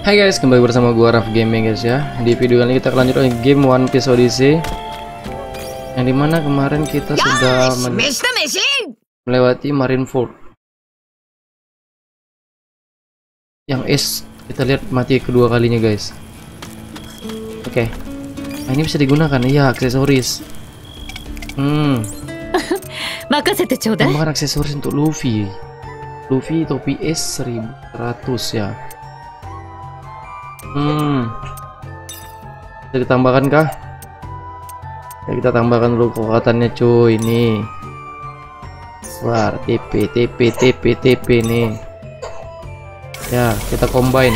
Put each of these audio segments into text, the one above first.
Hai guys, kembali bersama gua Raf Gaming guys ya. Di video kali ini kita akan lanjut lagi game One Piece Odyssey. Yang dimana kemarin kita sudah melewati Marineford. Yang Ace kita lihat mati kedua kalinya guys. Oke. Nah, ini bisa digunakan, iya, aksesoris. Tambahkan aksesoris untuk Luffy. Luffy topi Ace 1100 ya. Bisa ditambahkan kah? Ya, kita tambahkan dulu kekuatannya cuy. Ini war TP nih ya, kita combine.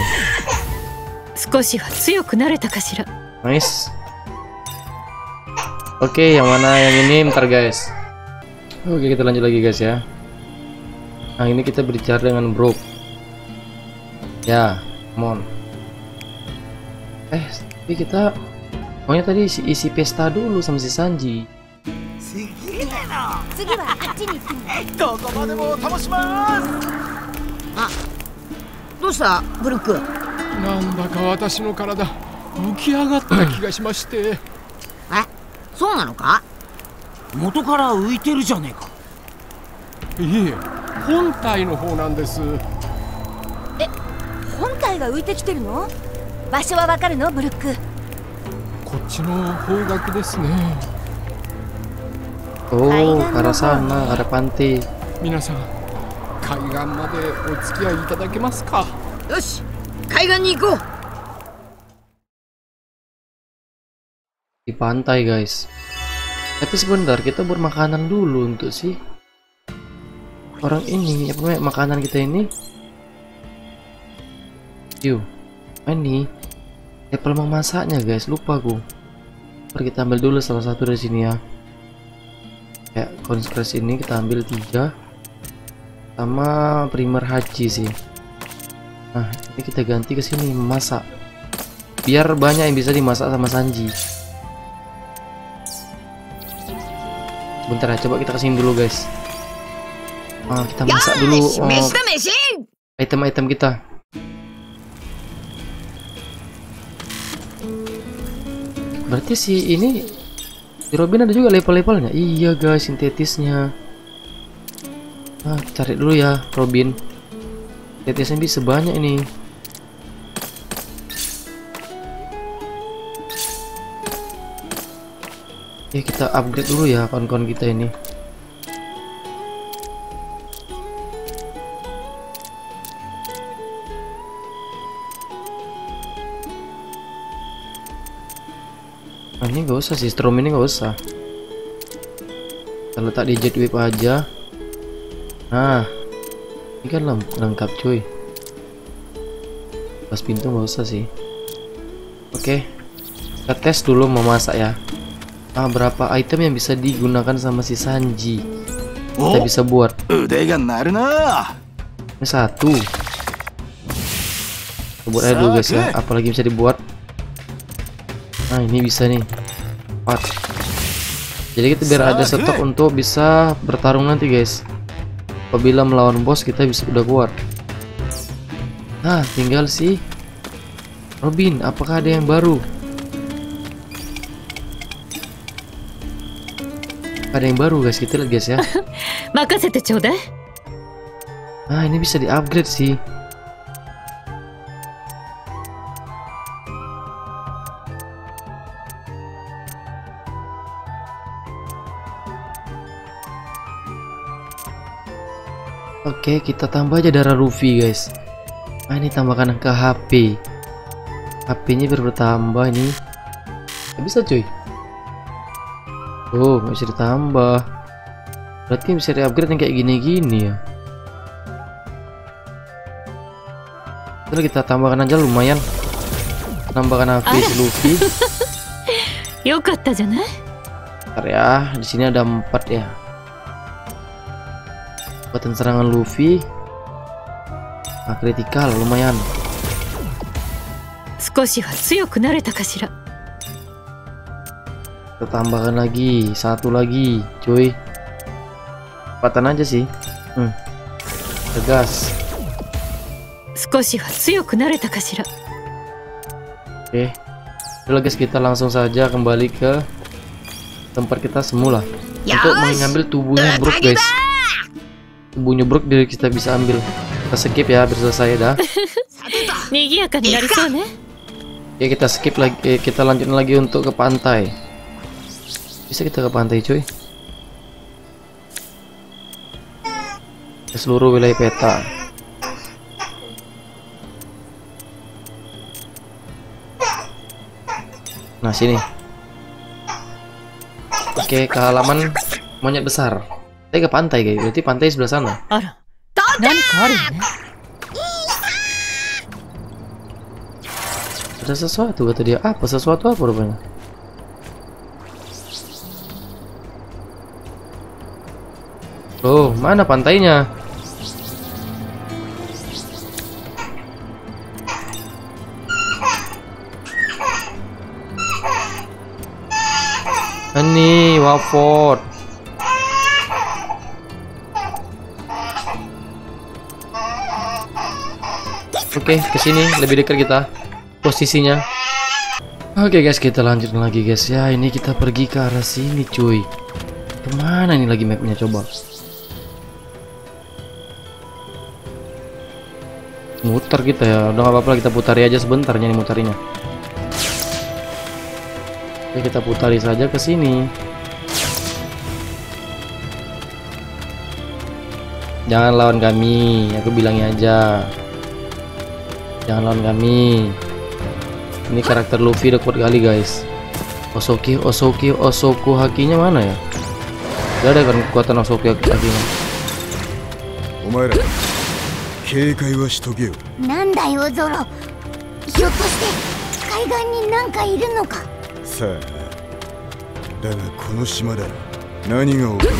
Nice. Oke, yang mana yang ini bentar guys. Oke, kita lanjut lagi guys ya. Nah, ini kita berbicara dengan Brook ya, come on. Tapi kita pokoknya tadi isi pesta dulu sama si Sanji. Oh, ke arah sana, ada pantai. Di pantai guys. Tapi sebentar, kita buat makanan dulu untuk si orang ini. Apa namanya makanan kita ini? Yuk, ini apel memasaknya guys, lupa aku. Mari kita ambil dulu salah satu dari sini ya. Kayak konspres ini kita ambil 3 sama primer haji sih. Nah, ini kita ganti ke sini memasak. Biar banyak yang bisa dimasak sama Sanji. Bentar ya, coba kita kesini dulu guys. Kita masak dulu item-item kita. Berarti si ini di Robin ada juga level-levelnya. Iya guys, sintetisnya. Cari dulu ya Robin. Sintetisnya bisa banyak ini. Ya, kita upgrade dulu ya kawan-kawan kita ini. Ini nggak usah sih, strom ini nggak usah. Kita letak di jet whip aja. Nah, ini kan lengkap cuy. Pas pintu nggak usah sih. Oke, kita tes dulu memasak ya. Berapa item yang bisa digunakan sama si Sanji? Kita bisa buat. Ini 1. Kita buat aja dulu guys ya. Apalagi bisa dibuat. Nah, ini bisa nih 4. Jadi kita biar ada stok untuk bisa bertarung nanti guys. Apabila melawan bos kita bisa udah kuat. Nah, tinggal si Robin, apakah ada yang baru? Ada yang baru guys, kita lihat guys ya. Nah, ini bisa di upgrade sih. Oke, kita tambah aja darah Luffy guys. Nah, ini tambahkan ke HP. HP-nya biar bertambah ini. Gak bisa cuy. Oh, nggak bisa ditambah. Berarti bisa di-upgrade yang kayak gini-gini ya. Terus kita tambahkan aja lumayan. Tambahkan HP si Luffy. Bentar ya, di sini ada 4 ya. Kekuatan serangan Luffy. Kritikal lumayan. Kita tambahkan lagi 1 lagi cuy. Cepatan aja sih. Tegas. Oke. Udah guys, kita langsung saja kembali ke tempat kita semula untuk mengambil tubuhnya Brook guys. Tubuhnya Brook dari kita bisa ambil. Kita skip ya, selesai dah. Ya kita skip lagi, kita lanjutin lagi untuk ke pantai. Bisa kita ke pantai cuy. Ke seluruh wilayah peta. Nah sini. Oke, ke halaman monyet besar. Kita ke pantai guys, berarti pantai sebelah sana. Ada sesuatu kata dia. Apa sesuatu apa rupanya? Oh, mana pantainya? Ini Watford. Oke, kesini lebih dekat kita posisinya. Oke guys, kita lanjut lagi guys ya. Ini kita pergi ke arah sini cuy. Kemana ini lagi mapnya coba? Muter kita ya. Udah gak apa-apa, kita putari aja sebentarnya nih mutarinya. Oke, kita putari saja ke sini. Jangan lawan kami, aku bilangnya aja. Jangan lawan kami. Ini karakter Luffy udah kuat kali guys. Osoku hakinya mana ya? Gak ada kan kekuatan Osoku hakinya. Nanda yo Zoro. Hyotoshite kaigan ni nanka iru no ka? さあ、だがこの島だ。何が起こるかわからない。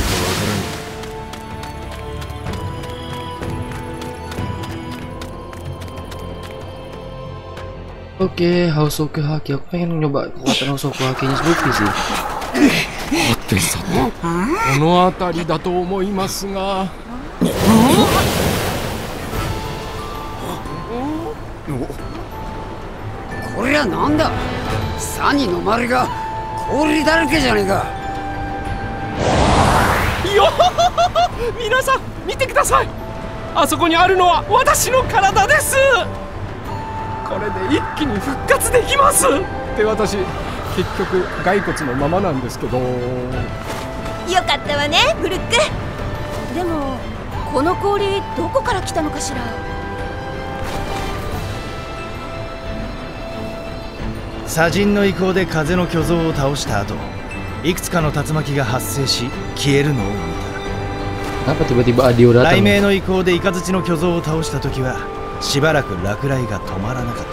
Oke, Hosoku Haki. Aku pengen nyoba kekuatan Hosoku Hakinya Luffy sih. ってさて、この辺りだと思いますが。 こりゃなんだ。サニの周りが氷だらけじゃねえか。 よー、皆さん見てください。あそこにあるのは私の体です。これで一気に復活できます。で、私結局骸骨のままなんですけど。よかったわね、ブルック。でもこの氷どこから来たのかしら。 砂塵の意向で風の巨像を倒した後、いくつかの竜巻が発生し消えるのを見た。 Kenapa tiba-tiba Adio datang? 雷鳴の意向でイカズチの巨像を倒した時はしばらく落雷が止まらなかった。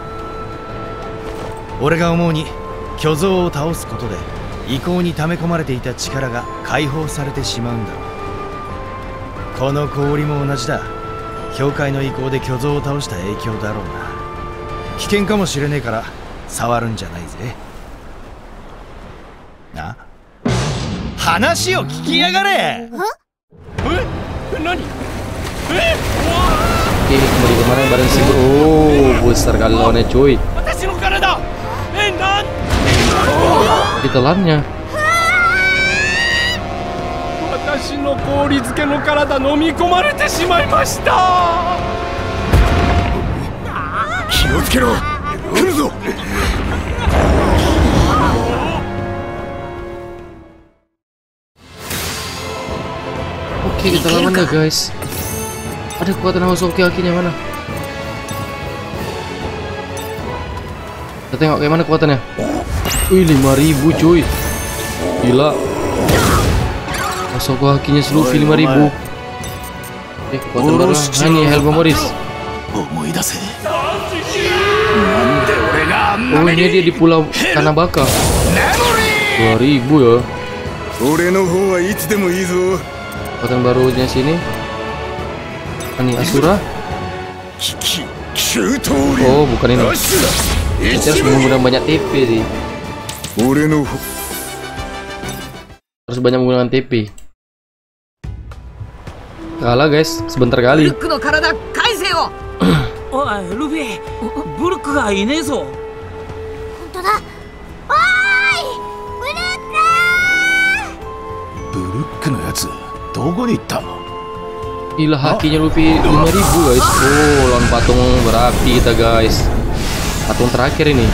俺が思うに巨像を倒すことで意向に溜め込まれていた力が解放されてしまうんだろう。この氷も同じだ。教会の意向で巨像を倒した影響だろうな。危険かもしれねえから触るんじゃないぜ。な、話を聞きやがれ。 何？ Oke, kembali kemana bareng si Bro. Oh, besar kali lawannya cuy. Ditelannya. 私の氷漬けの体飲み込まれてしまいました。 気をつけろ。来るぞ。 Oke, kita lawan ya guys. Ada kekuatan Hosoku Hakinya mana? Kita tengok kayak mana kekuatannya. Wih, 5000 cuy. Gila. Hosoku Hakinya Luffy 5000. Oke, kekuatan baru. Nah, ini Helgo Morris. Oh, ini dia di pulau Kanabaka. 2000 ya. Kekuatan barunya sini. Ini Asura. Oh, bukan ini. Kita harus menggunakan banyak TP sih. Harus banyak menggunakan TP. Kalah guys, sebentar kali. ルックの体返せよ。 おいルフィ、ブルックがいねえぞ。 当だ。おーいブルックブルックのやつどこに行ったの？ Gila hakinya Luffy 5.000 guys. Oh, lawan patung berapi kita guys. Patung terakhir ini.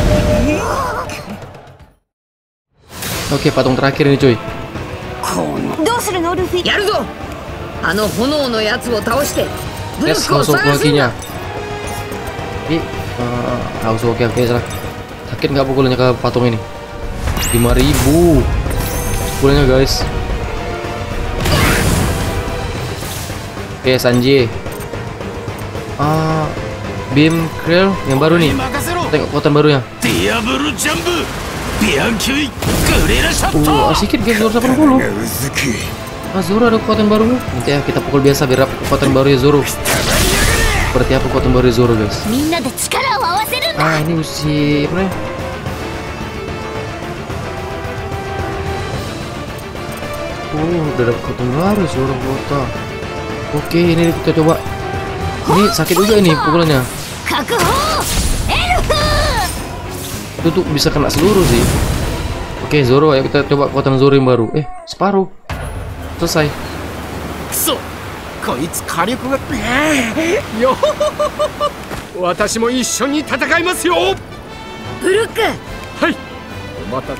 Oke, patung terakhir ini cuy. どうするのルフィ。 やるぞ。あの炎のやつを倒してブル Yes, ックを langsung 探すん hakinya. だ。 Langsung oke salah. Sakit nggak pukulnya ke patung ini? 5.000 pukulnya guys. Oke, Sanji. Beam Krill yang baru nih. Tengok kekuatan barunya. Sedikit guys, Zoro 80. Zoro ada kekuatan baru. Nanti ya kita pukul biasa biar dapat kekuatan baru ya Zoro. Seperti apa kekuatan baru Zoro guys? Ini si apa nih? Udah dapat kekuatan baru Zoro kota. Oke, ini kita coba. Ini sakit juga ini pukulannya. Itu tuh bisa kena seluruh sih. Oke, Zoro, ayo kita coba kekuatan Zoro yang baru. Separuh. Selesai. こいつ火力がよ私も一緒に戦いますよ。 ブルック。 はい。また。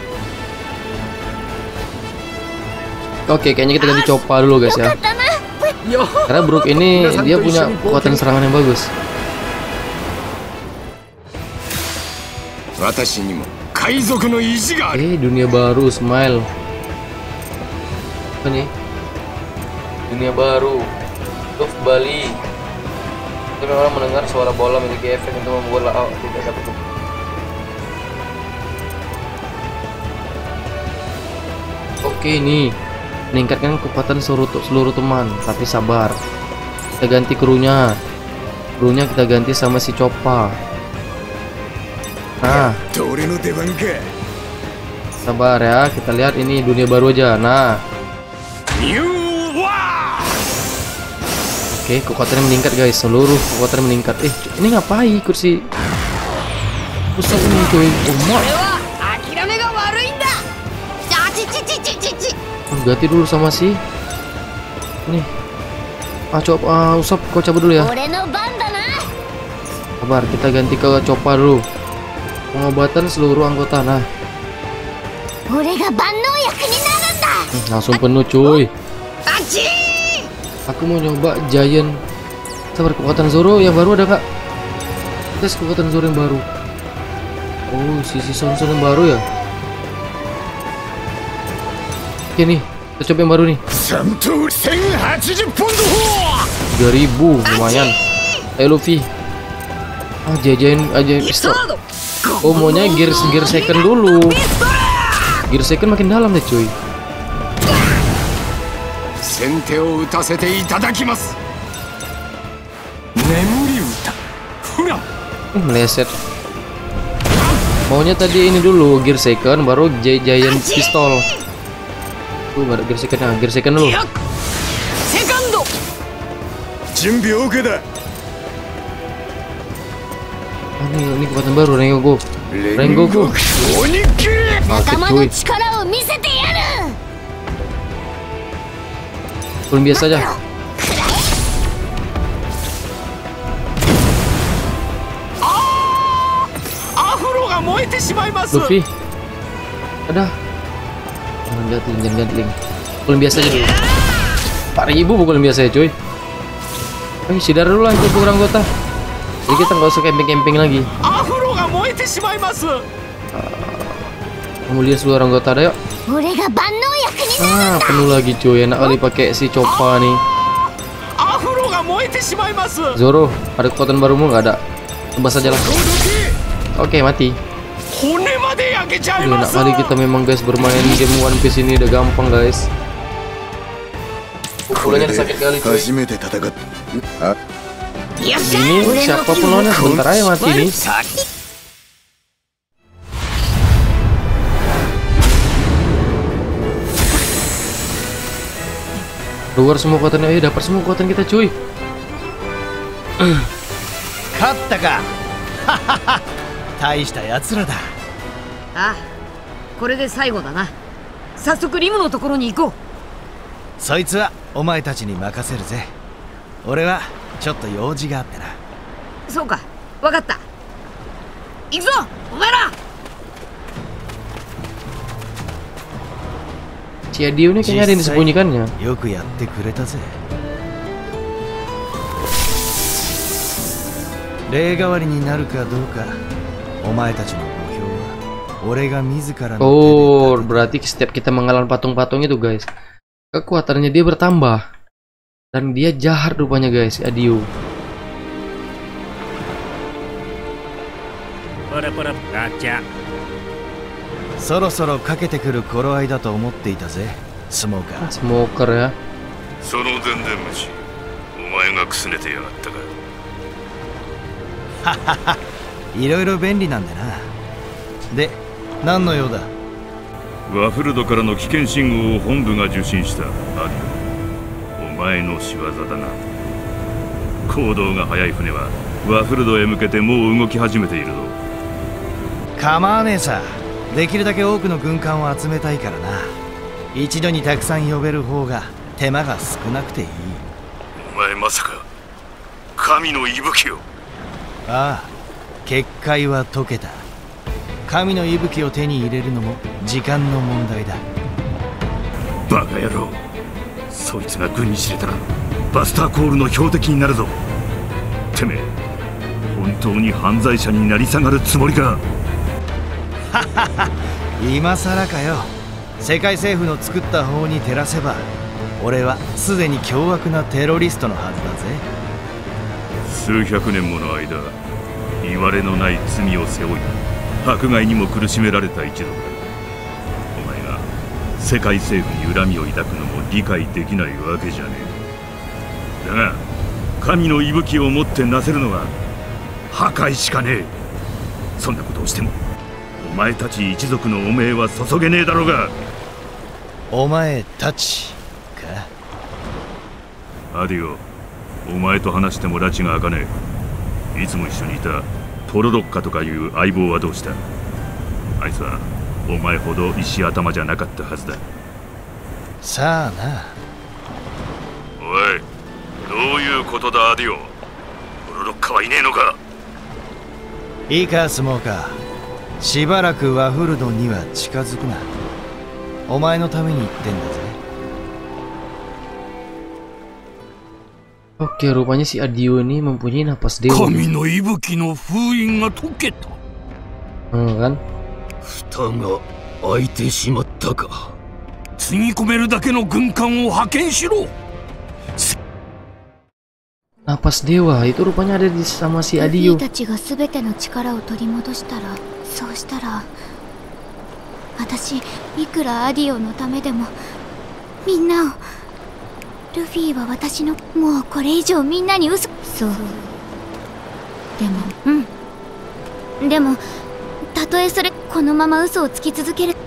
Oke, kayaknya kita ganti Choppa dulu guys ya. Karena Brook ini dia punya kekuatan serangan yang bagus. Dunia baru, Smile. Apa nih? Dunia baru, Luffy Bali. Kita memang mendengar suara bola memiliki efek untuk membuat laut tidak dapat. Oke, nih meningkatkan kekuatan seluruh teman, tapi sabar. Kita ganti krunya kita ganti sama si Choppa. Nah, sabar ya, kita lihat ini dunia baru aja. Nah, oke, kekuatannya meningkat guys, seluruh kekuatan meningkat. Ini ngapain kursi pusat ini cuy? Ganti dulu sama si ini. Coba Usop, kau cabut dulu ya. Sabar, kita ganti ke Choppa dulu. Pengobatan seluruh anggota. Nah, langsung penuh cuy. Aku mau nyoba Giant. Sabar, kekuatan Zoro yang baru ada kak? Tes kekuatan Zoro yang baru. Oh, sisi Sonson yang baru ya. Oke nih, kita coba yang baru nih. 3000 lumayan. Ayo Luffy. Jajain aja pistol. Oh, maunya gear second dulu. Gear second makin dalam deh cuy. Meleset. Maunya tadi ini dulu gear second baru giant pistol. Baru gear second, gear second dulu. Ini kekuatan baru Rengoku. Oke cuy. Belum biasa aja. Luffy. Ada. Jangan gatling. Belum biasa aja dulu. 4.000 bukan biasa ya cuy. Sidar dulu lah itu kurang anggota. Jadi kita nggak usah camping lagi. Kamu lihat seluruh anggota ada yuk. Penuh lagi cuy. Enak kali pakai si Choppa nih. Zoro, ada kekuatan barumu nggak ada? Tebas aja lah. Oke, mati. Enak kali kita memang guys bermain game One Piece ini udah gampang guys. Pukulannya sakit kali cuy. Ini siapapun lawannya sebentar aja mati nih. Keluar semua kekuatannya, dapat semua kekuatan kita cuy. Katta ka. Taishita yatsura da. ああ、これで最後だな。早速リムのところに行こう。 そいつはお前たちに任せるぜ。俺はちょっと用事があってな。 そうか、わかった。行くぞお前ら。 Si Adio ini kayaknya ada yang disembunyikannya. よくやってくれたぜ。例代わりになるかどうか、お前たちの目標は俺が自らの手で立てた。 Oh, berarti setiap kita mengalahkan patung-patung itu guys, kekuatannya dia bertambah. Dan dia jahat rupanya guys, Adio. Gacha. そろそろかけてくる頃合いだと思っていたぜ、スモーカー。 Smoker ya. その電電虫、お前がくすねてやがったか。 いろいろ便利なんでな。で、何の用だ？ ワフルドからの危険信号を本部が受信した。アディオ、お前の仕業だな。行動が速い船はワフルドへ向けてもう動き始めているぞ。 構わねえさ。できるだけ多くの軍艦を集めたいからな。一度にたくさん呼べる方が手間が少なくていい。 お前まさか神の息吹を？ ああ、結界は解けた。神の息吹を手に入れるのも時間の問題だ。 バカ野郎、そいつが軍に知れたらバスターコールの標的になるぞ。てめえ、本当に犯罪者になり下がるつもりか？ 今さらかよ。世界政府の作った法に照らせば俺はすでに凶悪なテロリストのはずだぜ。 数百年もの間、いわれのない罪を背負い迫害にも苦しめられた一族だ。お前が世界政府に恨みを抱くのも理解できないわけじゃねえ。だが神の息吹をもってなせるのは破壊しかねえ。そんなことをしてもお前たち一族の汚名は注げねえだろうが。 お前たちか。 アディオ、お前と話しても拉致が開かねえ。いつも一緒にいたトロロッカとかいう相棒はどうした？あいつはお前ほど石頭じゃなかったはずだ。 さあな。 おい、どういうことだアディオ。トロロッカはいねえのか？ いいかスモーカー、しばらくワフルドには近づくな。お前のために言ってんだぜ。 Oke, rupanya si Adio ini mempunyai napas dewa. 神の息吹の封印が解けた。 kan? 蓋が開いてしまったか。つぎ込めるだけの軍艦を派遣しろ。 Napas dewa itu rupanya ada di sama si ルフ Adio. ィたちが全ての力を取り戻したら、そうしたら私いくらアディオのためでもみんなを、ルフィは私の、もうこれ以上みんなに嘘。そうでもでもたとえそれ、このまま嘘をつき続ける。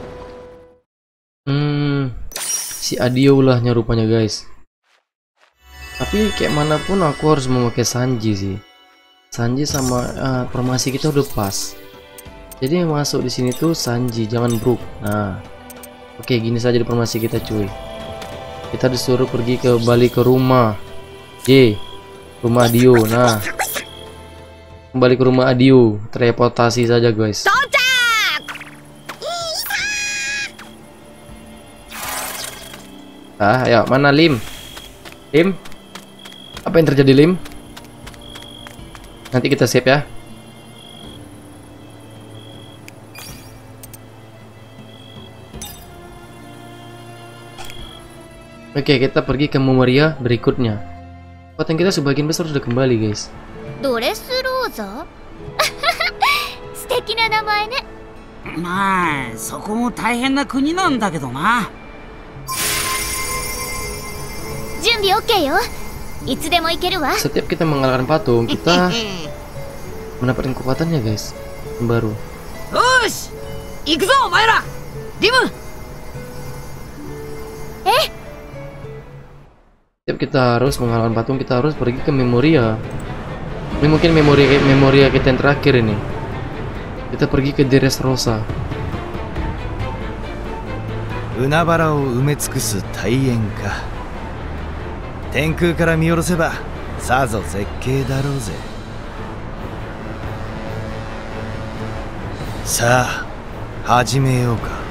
Si Adio ulahnya rupanya guys. Tapi kayak manapun aku harus memakai Sanji sih. Sanji sama formasi kita udah pas. Jadi yang masuk di sini tuh Sanji, jangan Brook. Nah, oke, gini saja di formasi kita cuy. Kita disuruh pergi balik ke rumah. Rumah Adio. Nah, kembali ke rumah Adio. Teleportasi saja guys. Ya mana Lim? Lim? Apa yang terjadi Lim? Nanti kita save ya. Oke, kita pergi ke Memoria berikutnya. Kekuatan kita sebagian besar sudah kembali guys. ドレスローザ素敵な名前ね。 まあそこも大変な国なんだけどな。 準備 OK よ。いつでも行けるわ。 Setiap kita mengalahkan patung, kita mendapatkan kekuatannya guys, yang baru. よし行くぞお前ら。リム。 Setiap kita harus mengalahkan patung, kita harus pergi ke Memoria. Ini mungkin Memoria kita yang terakhir ini. Kita pergi ke Dressrosa. 海原を埋め尽くす大円か。天空から見下ろせばさぞ絶景だろうぜ。さあ始めようか。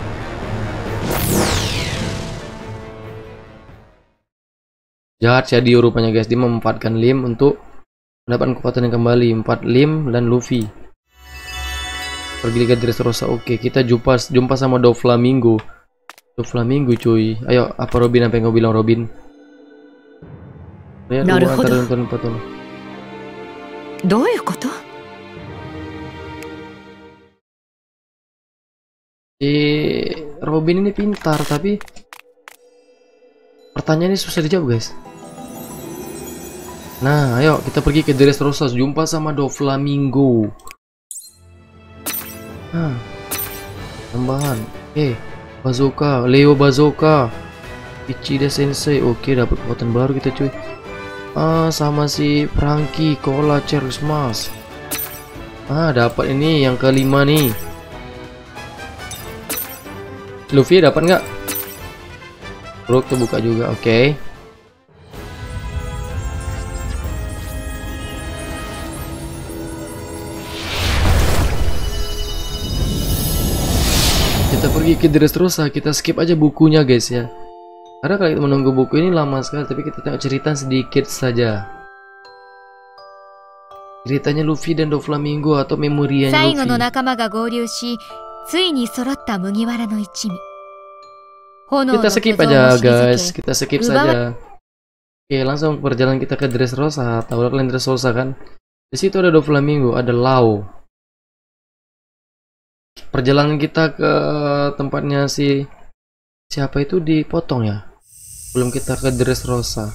Jahat si Adio rupanya guys, dia memanfaatkan Lim untuk mendapatkan kekuatan yang kembali. 4 Lim dan Luffy pergi ke Dressrosa. Oke, kita jumpa sama Doflamingo. Doflamingo cuy. Ayo, apa Robin, apa yang kau bilang Robin? Ya, si Robin ini pintar, tapi pertanyaannya susah dijawab guys. Nah, ayo kita pergi ke Dressrosa, jumpa sama Doflamingo. Nah, tambahan. Bazooka, Leo Bazooka, Ichida Sensei. Oke, dapat kekuatan baru kita cuy. Sama si Franky, Cola, Charles Mas. Dapat ini yang kelima nih. Luffy dapat nggak? Brook terbuka juga, oke. Kita pergi ke Dressrosa, kita skip aja bukunya guys ya. Karena kalau kita menunggu buku ini lama sekali, tapi kita tengok cerita sedikit saja. Ceritanya Luffy dan Doflamingo atau memorianya Luffy. Kita skip aja guys, kita skip saja. Oke, langsung perjalanan kita ke Dressrosa. Tahu kalian Dressrosa kan? Di situ ada Doflamingo, ada Lau. Perjalanan kita ke tempatnya siapa itu dipotong ya? Belum kita ke Dressrosa.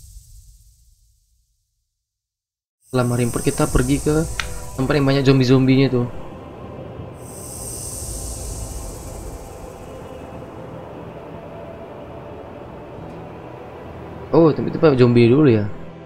Setelah Marineford kita pergi ke tempat yang banyak zombie-zombinya tuh. Oh, tempat zombie dulu ya.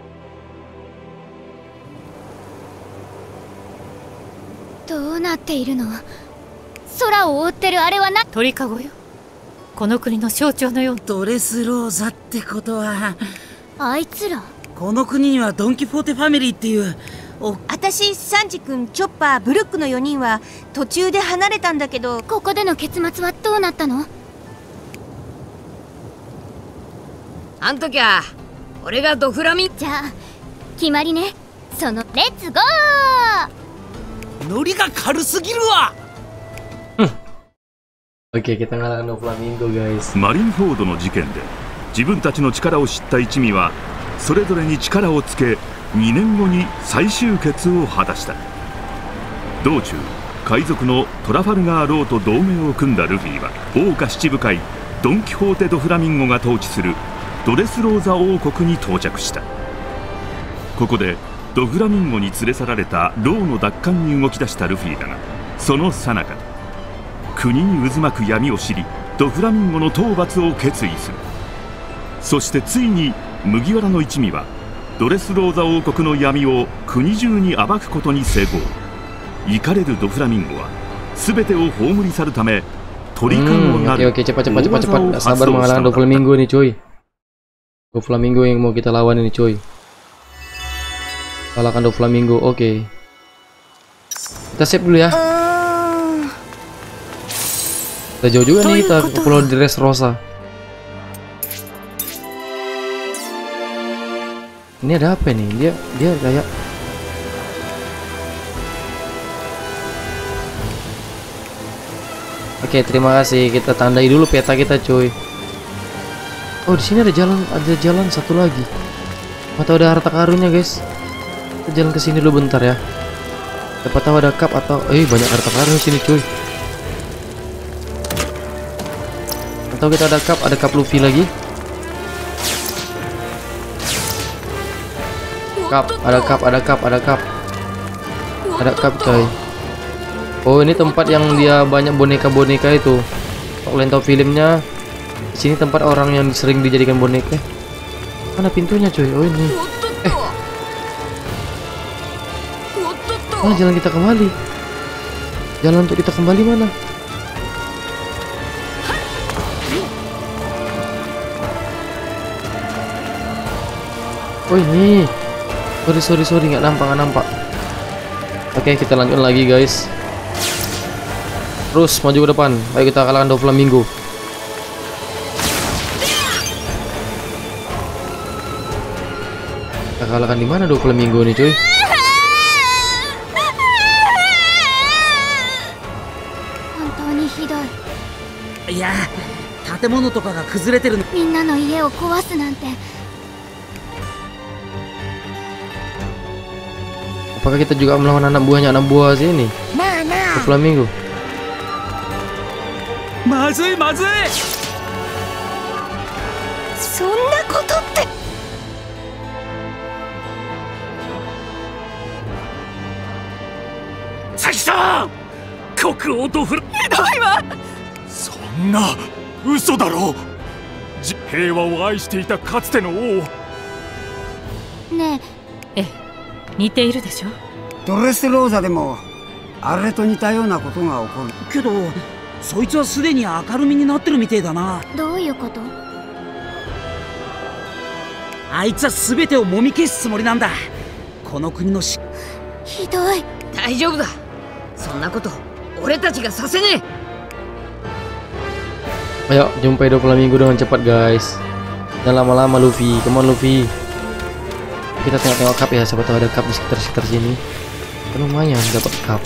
ドレスローザってことは、あいつらこの国にはドン・キホーテファミリーっていう私、サンジ君、チョッパー、ブルックの4人は途中で離れたんだけど、 ここでの結末はどうなったの？ あん時は俺がドフラミン。 じゃあ決まりね。そのレッツゴー。 ノリが軽すぎるわ。 Oke, kita ngalahkan Doflamingo guys. マリンフォードの事件で自分たちの力を知った一味はそれぞれに力をつけ2年後に再集結を果たした。道中海賊のトラファルガー・ローと同盟を組んだルフィは桜花七部会ドン・キホーテ・ドフラミンゴが統治するドレスローザ王国に到着した。ここでドフラミンゴに連れ去られたローの奪還に動き出したルフィだが、その最中国に渦巻く闇を知りドフラミンゴの討伐を決意する。そしてついに麦わらの一味はドレスローザ王国の闇を国中に暴くことに成功。怒れるドフラミンゴは全てを葬り去るため鳥かごなる Oke, cepat sabar mengalahkan Doflamingo nih cuy. Doflamingo yang mau kita lawan ini cuy. Kalahkan Doflamingo. Oke. Kita save dulu ya. Udah jauh juga nih kita ke Pulau Dressrosa. Ini ada apa nih? Dia kayak Oke, terima kasih. Kita tandai dulu peta kita, cuy. Oh, di sini ada jalan satu lagi. Atau ada harta karunnya, guys. Kita jalan ke sini dulu bentar ya. Siapa tahu ada cup atau banyak harta karun di sini, cuy. Atau kita ada cup Luffy lagi. Ada cup, coy. Oh, ini tempat yang dia banyak boneka-boneka itu. Kalau kalian tahu filmnya, di sini tempat orang yang sering dijadikan boneka. Mana pintunya, coy? Oh, ini. Mana jalan kita kembali? Jalan untuk kita kembali mana? Oh ini. Sorry, nggak nampak. Oke, kita lanjut lagi guys. Terus maju ke depan. Ayo kita kalahkan Doflamingo. Kita kalahkan di mana Doflamingo nih, cuy? Ya, 建物とかが崩れてるの。 みんなの家を壊すなんて。 Apakah kita juga melawan anak buah sini? Doflamingo. まずい。 そんなことって。 サキさん、国王とひどいわ。そんな嘘だろう。平和を愛していたかつての王。 ねえ。 似ているでしょ。 ドレスローザでもあれと似たようなことが起こるけど、そいつはすでに明るみになってるみてえだな。 どういうこと？ あいつは全てをもみ消すつもりなんだ。この国のひどい。 大丈夫だ。そんなこと俺たちがさせねえ。 Ayo jumpai Doflamingo dengan cepat guys. Jangan lama-lama Luffy. Come on Luffy. Kita tengok cup ya, siapa tahu ada cup di sekitar sini. Kan lumayan dapat cup.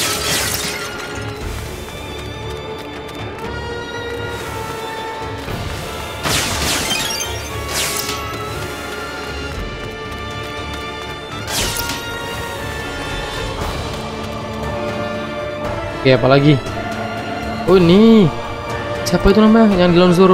Oke, apa lagi? Oh ini siapa itu namanya yang di Lawn Zoro?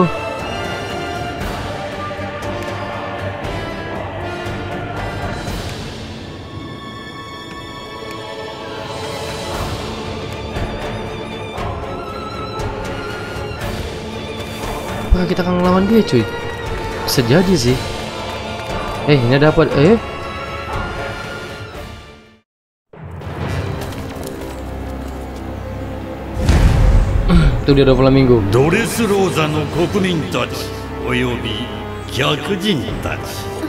Apakah kita akan melawan dia cuy? Bisa jadi sih. Ini dapat itu dia Doflamingo. ドレスローザの国民たちおよび客人たち、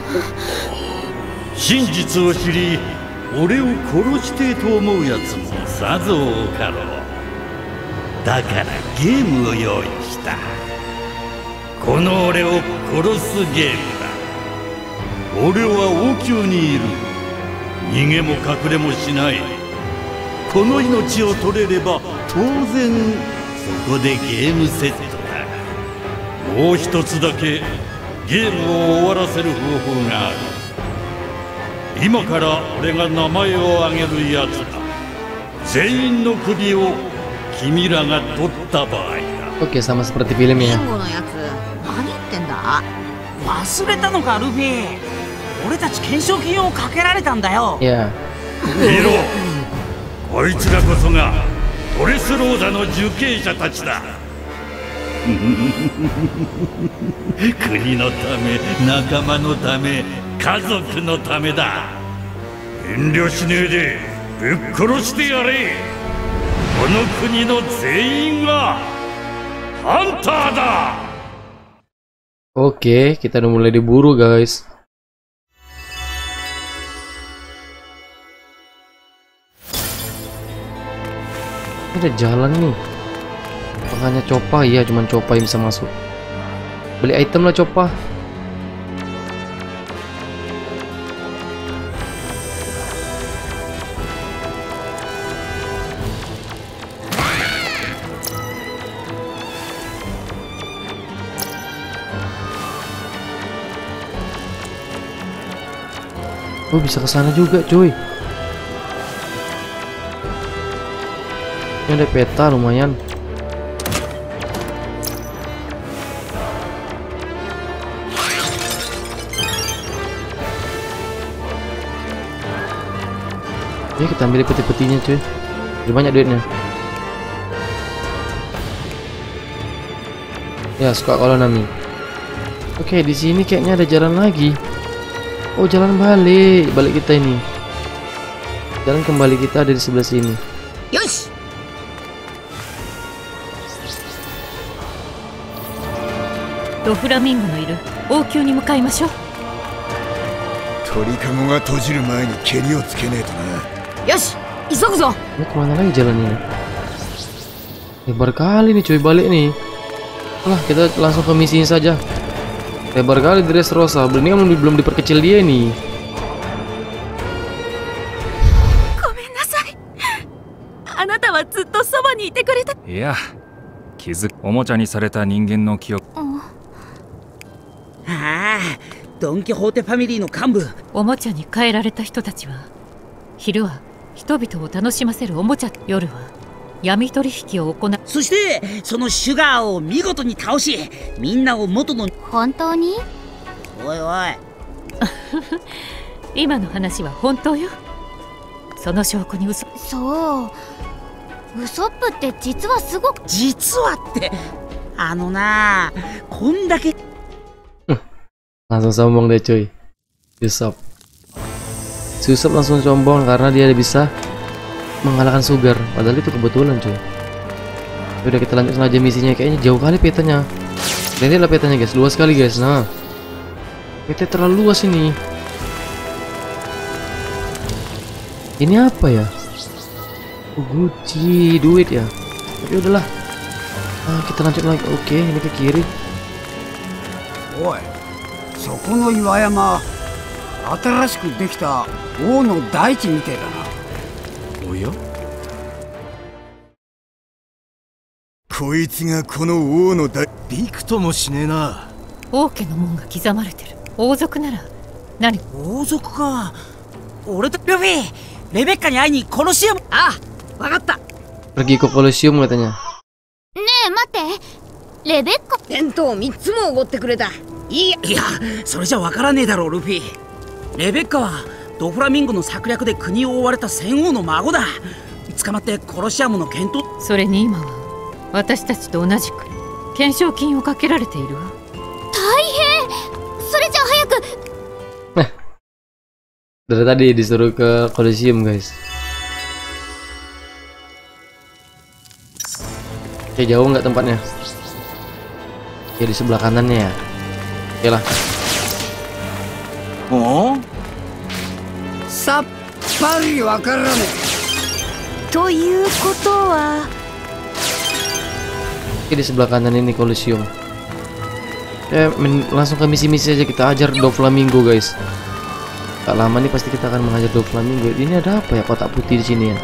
真実を知り俺を殺してと思うやつもさぞ多かろう。だからゲームを用意した。この俺を殺すゲームだ。俺は王宮にいる。逃げも隠れもしない。この命を取れれば当然そこでゲームセットだ。もう一つだけゲームを終わらせる方法がある。今から俺が名前を挙げるやつだ。全員の首を君らが取った場合だ。 Oke, sama seperti film ya. のやつ何言ってんだ。 忘れたのかルフィ。俺たち懸賞金をかけられたんだよ。 いや。 見ろ、こいつらこそがドレスローザの受刑者たちだ。国のため、仲間のため、家族のためだ。遠慮しねえでぶっ殺してやれ。この国の全員がハンターだ。 Oke, kita udah mulai diburu guys. Ada jalan nih. Makanya Copa, iya cuman Copa yang bisa masuk. Beli item lah Copa. Oh bisa ke sana juga cuy. Ini ada peta lumayan. Ya kita ambil peti-petinya cuy. Lebih banyak duitnya. Ya suka kalau Nami. Oke di sini kayaknya ada jalan lagi. Oh jalan balik kita ini. Jalan kembali kita ada di sebelah sini. Yosh. Doflamingo のいる王宮に向かいましょう。 鳥かごが閉じる前に蹴りをつけねえとな。 よし、急ぐぞ。 Ini kemana lagi jalannya? Lebar kali nih cuy, balik nih. Lah, kita langsung ke misinya saja. Lebar kali Dressrosa, berarti kan belum diperkecil dia nih. ごめんなさい。あなたはずっとそばにいてくれた。 いや、おもちゃにされた人間の記憶。 ああ、ドン・キホーテファミリーの幹部。 おもちゃに変えられた人たちは、昼は人々を楽しませるおもちゃ、夜は闇取引を行う。 そしてそのシュガーを見事に倒し、みんなを元の。 本当に？ おいおい今の話は本当よ。その証拠に嘘。 そう、ウソップって実はすごく。 実はってなあ、こんだけ。 Langsung sombong deh cuy. Susop langsung sombong karena dia bisa mengalahkan Sugar. Padahal itu kebetulan cuy. Udah, kita lanjut aja misinya. Kayaknya jauh kali petanya. Lihat lah petanya guys, luas sekali guys. Nah, peta terlalu luas ini. Ini apa ya? Gucci, duit ya. Tapi udahlah. Kita lanjut lagi. Oke, ini ke kiri. Oi, そこの岩山、新しくできた王の大地みてえだな。おや？ こいつがこの王の大。 びくともしねえな。 王家の門が刻まれてる。王族なら何？ 王族か。俺とルフィ、レベッカに会いにコロシアム。ああ、わかった。 Pergi ke Colosseum katanya. ねえ待って、レベッカ。 弁当3つもおごってくれた。 いや、それじゃわからねえだろルフィ。レベッカはドフラミンゴの策略で国を追われた戦王の孫だ。捕まってコロシアムの検討。 それに今は私たちと同じく懸賞金をかけられているわ。 大変。それじゃ早く。 Dari tadi disuruh ke Colosseum guys. Oke, jauh nggak tempatnya? Ya di sebelah kanannya ya. Oke lah. Oh? さっぱりわからねえ。ということは。 Oke, di sebelah kanan ini Colosseum. Langsung ke misi-misi aja, kita ajar Doflamingo guys. Tak lama nih pasti kita akan mengajar Doflamingo. Ini ada apa ya, kotak putih di sini ya?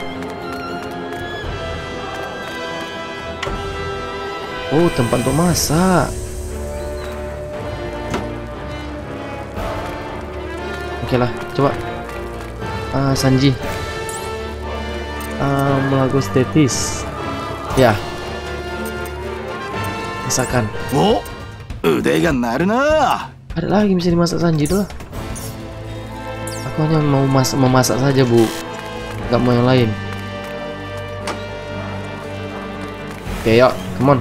Oh, tempat untuk masak. Oke lah, coba. Sanji. Melakukan estetis. Ya. Masakan. Oh, udah naru na. Ada lagi bisa dimasak Sanji tuh. Aku hanya mau memasak saja bu, nggak mau yang lain. Oke, yuk, come on.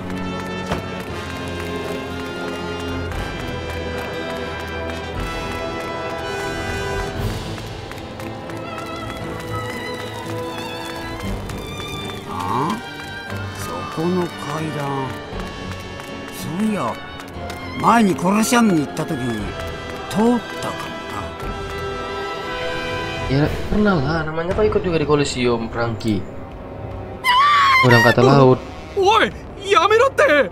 あ？そこの階段。そういや、前にコロシアムに行った時に通ったかも。 Ya pernah lah, namanya kok ikut juga di Colosseum, Franky. Udah kata laut. Woi, yamero te.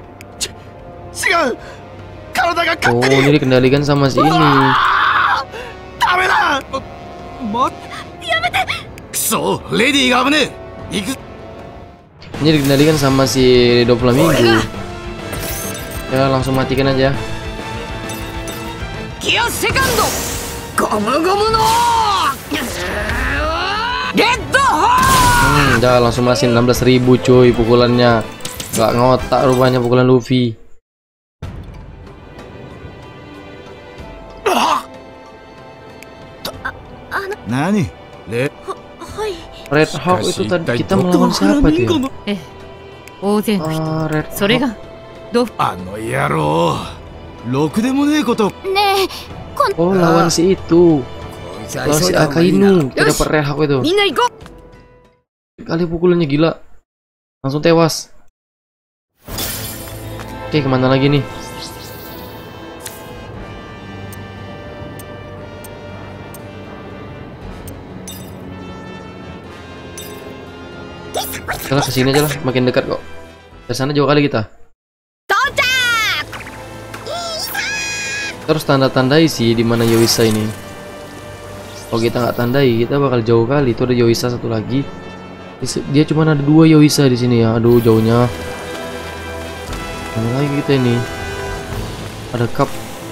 Oh, ini dikendalikan sama si ini. Ini dikendalikan sama si Doflamingo. Ya langsung matikan aja. Kia Second. Gomu-gomu no. Udah langsung masin 16.000 cuy pukulannya. Gak ngotak rupanya pukulan Luffy. Nani? Red Hawk itu tadi kita melawan siapa tuh? Red Hawk. Oh, lawan si itu. Lawan si Akainu. Kita dapat Red Hawk itu. Kali pukulannya gila. Langsung tewas. Oke, kemana lagi nih? Jalan kesini aja lah, makin dekat kok. Ke sana jauh kali kita. Terus tanda-tandai sih di mana Yoisa ini. Kalau kita nggak tandai, kita bakal jauh kali. Itu ada Yoisa satu lagi. Dia cuma ada 2 Yoisa di sini ya. Aduh, jauhnya. Mana lagi kita ini? Ada cup.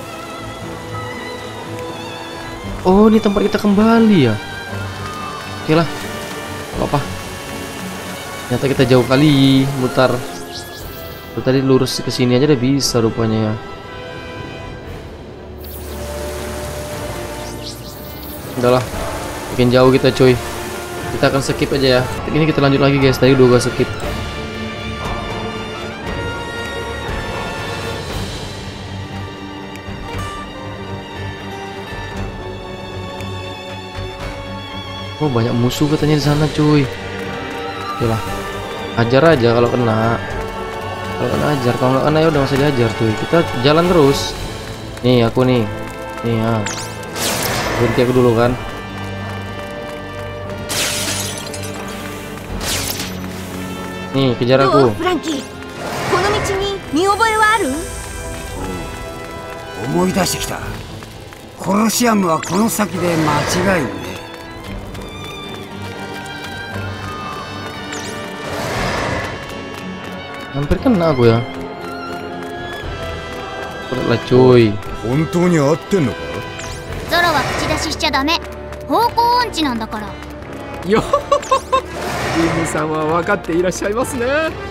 Oh, ini tempat kita kembali ya. Oke lah, apa? Ternyata kita jauh kali mutar. Tuh, tadi lurus ke sini aja udah bisa rupanya ya. Udahlah, makin jauh kita cuy. Kita akan skip aja ya. Ini kita lanjut lagi guys. Tadi udah gua skip. Oh, banyak musuh katanya di sana cuy. Itulah, ajar aja kalau kena. Kalau kena ajar, kalau nggak kena ya udah masa diajar cuy. Kita jalan terus. Nih aku nih. Nih ya. Berhenti aku dulu kan. Nih, kejar aku. Frankie, この道に見覚えはある？ 思い出してきた。コロシアムはこの先で間違いね。 Hampir kena aku ya. Lah cuy. 本当に合ってんのか？ ゾロは口出ししちゃダメ。方向音痴なんだから。 よっリムさんは分かっていらっしゃいますね。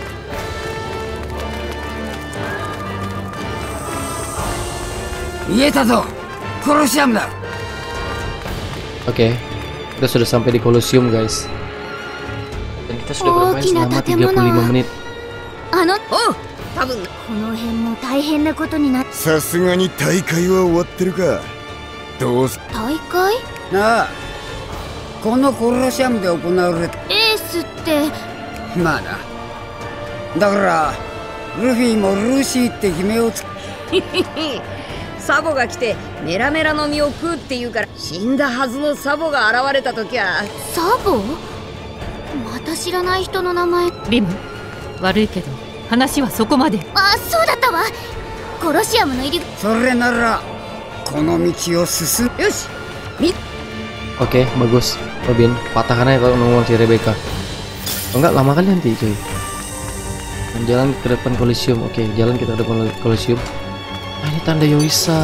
見えたぞ、コロシアムだ。 Oke, kita sudah sampai di Colosseum guys. Dan kita sudah bermain selama 35 menit. 多分この辺も大変なことになって。 さすがに大会は終わってるか。どうす大会？ なあ、このコロシアムで行われたレースって。 まあな。だからルフィもルーシーって姫をつサボが来てメラメラの実を食うっていうから、死んだはずのサボが現れた時は。 サボ？また知らない人の名前。 リム、悪いけど話はそこまで。 あ、そうだったわ。コロシアムの入り。 それならこの道を進む。 よし。 Oke, bagus. Robin, patahkan aja kalau ngomong si Rebecca. Oh, enggak lama kan nanti cuy. Dan jalan ke depan Colosseum. Oke, jalan kita ke depan Colosseum. Ah, ini tanda Yoisa.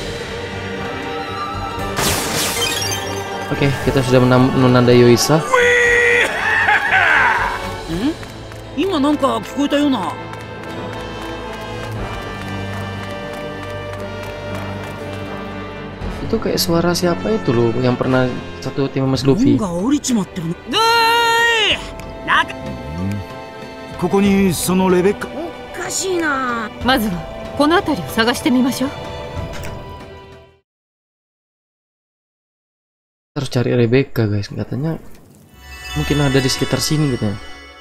Oke, kita sudah menandai Yoisa. 今なんか聞こえたような。 Itu kayak suara siapa itu loh yang pernah satu tim Mas Luffy. ここにそのレベッカ。 おかしいな。 まずはこの辺りを探してみましょう。 Harus cari Rebecca guys, katanya mungkin ada di sekitar sini katanya.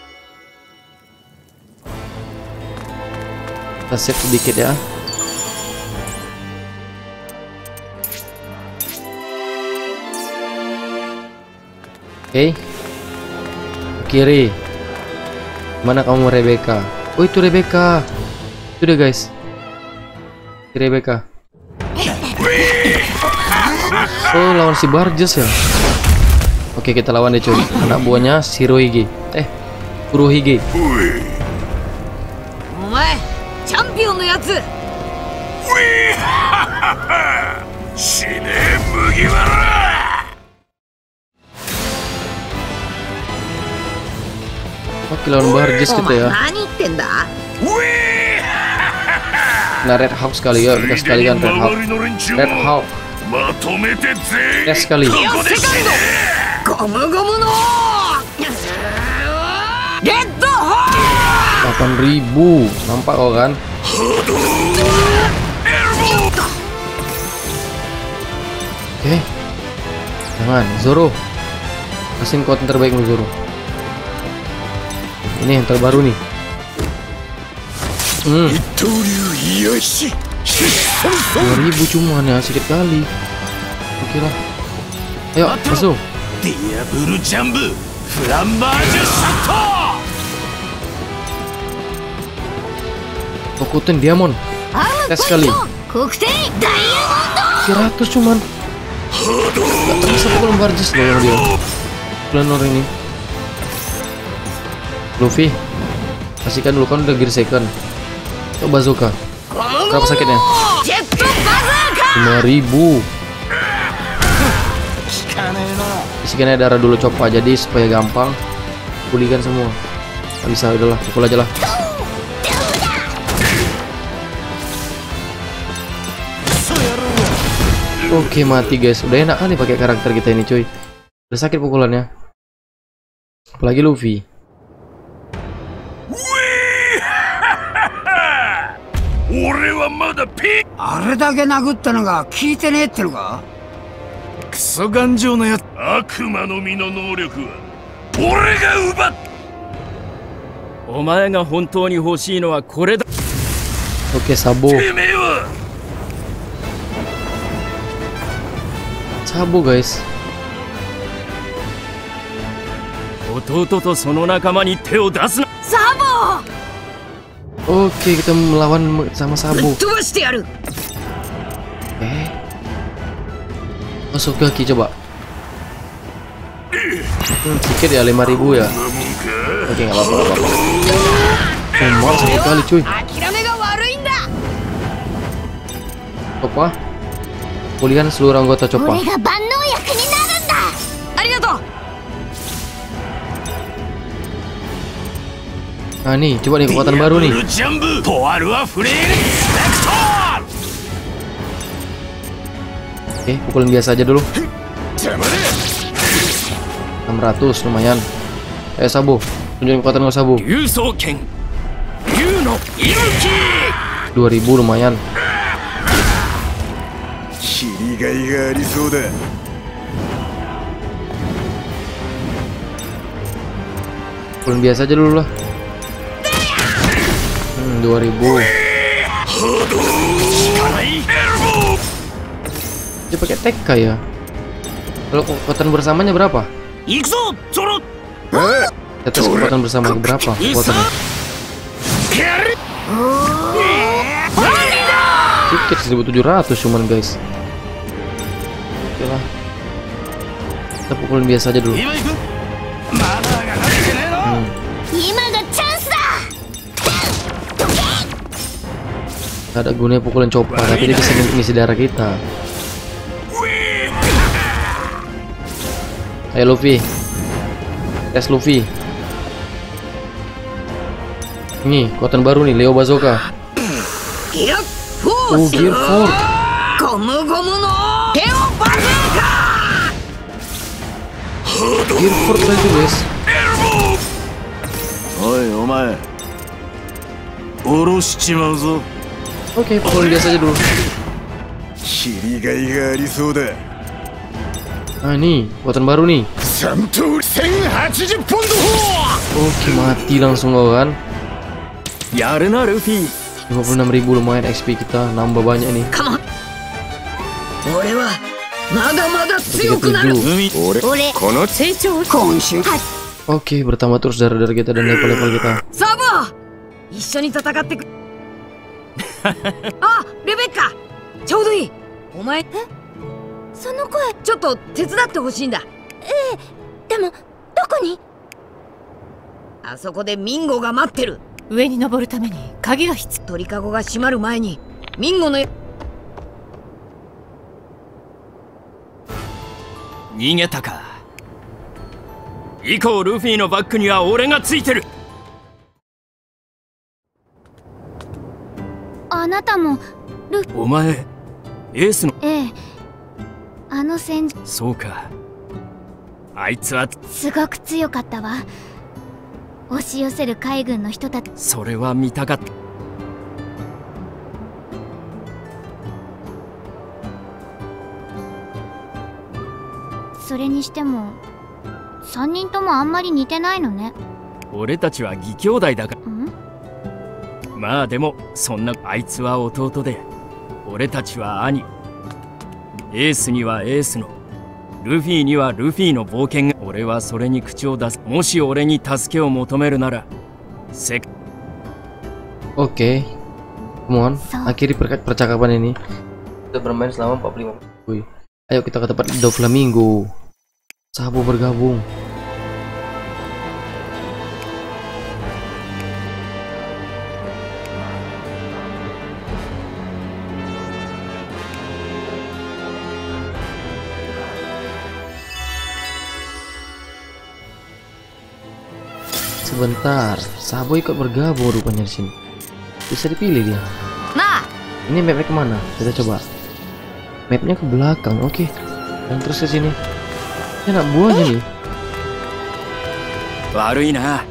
Kita save sedikit ya. Oke, kiri. Mana kamu Rebecca? Oh itu Rebecca. Itu deh guys. Rebecca. Oh lawan si Barges ya. Oke kita lawan deh cuy. Anak buahnya Shirohige. Kurohige. お前チャンピオンのやつ。 死ね麦わら。 Oke lawan Barges kita ya. 何言ってんだ。 Nah Red Hawk sekali ya, kita sekalikan Red Hawk. Red Hawk. Ya sekali. ゴムゴムのレッドホー。 8.000. Nampak kau kan? Oke. Jangan Zoro. Kasih kode terbaik lu Zoro. Ini yang terbaru nih. 2000 cuman ya, sedikit kali. Oke lah. Ayo masuk. ikutin Diamond. Tes sekali. 300 cuman. Gak bisa pukul Barges loh yang dia. Planner ini. Luffy, kasihkan dulu, kan udah gear second. Coba bazooka. Berapa sakitnya? 5000. Isikannya darah dulu coba, jadi supaya gampang pulihkan semua. Gak bisa, udahlah, pukul aja lah. Oke, mati guys. Udah enak kali pakai karakter kita ini, cuy. Udah sakit pukulannya. Apalagi Luffy. 俺はまだあれだけ殴ったのが効いてねえってのか。クソ頑丈なやつ。 悪魔の実の能力は俺が奪っ。 お前が本当に欲しいのはこれだ。 Oke, Sabo. Sabo guys. 弟とその仲間に手を出すな。 サボ。 Oke, kita melawan sama Sabo. Masuk kaki coba. Sedikit ya, 5000 ya. Oke, nggak apa-apa. Mahal sekali cuy. Coba pulihkan seluruh anggota Copa. Nah nih, coba nih kekuatan baru nih. Oke, pukulin biasa aja dulu. 600 lumayan. Sabo, tunjukin kekuatan nggak Sabo. 2000 lumayan. Pukulin biasa aja dulu lah. 2000. Dia pakai TK ya. Kalau kekuatan bersamanya berapa? Atas kekuatan bersama berapa kekuatannya? Sedikit 1700 cuman guys. Oke lah. Kita pukulin biasa aja dulu. Gak ada gunanya pukulan Copa, tapi dia bisa ngisi darah kita. Ayo Luffy, tes Luffy. Nih kekuatan baru nih, Leo Bazooka. Oh, Gear 4. Gear 4 lagi guys. Oi, omae. Oroshichimaru zo. Oke, pukul biasa aja dulu. Nah ini, kekuatan baru nih. Oke, mati langsung kau kan. 56.000 lumayan XP kita, nambah banyak nih. Oke, bertambah terus darah-darah kita dan level-level kita. Sabo! あ、レベッカ、ちょうどいい。お前、その声、ちょっと手伝ってほしいんだ。でもどこに？あそこでミンゴが待ってる。 上に登るために鍵が必要。 鳥かごが閉まる前にミンゴの逃げたか。以降ルフィのバックには俺がついてる。 あなたもお前エースの。 あの戦場。 そうか、あいつはすごく強かったわ。押し寄せる海軍の人たち。 それは見たかった。 それにしても3人ともあんまり似てないのね。 俺たちは義兄弟だから。まあでもそんな、あいつは弟で俺たちは兄。エースにはエースの、ルフィにはルフィの冒険が。俺はそれに口を出す。もし俺に助けを求めるなら Oke, Come on, akhiri percakapan ini. Kita bermain selama 45 menit. Ayo kita ke tempat Doflamingo. Sabo bergabung. Sebentar, Sabo ikut bergabung rupanya di sini. Bisa dipilih dia. Nah, ini mapnya kemana? Kita coba. Mapnya ke belakang, oke. Dan terus ke sini. Ini anak buahnya nih. Warui na.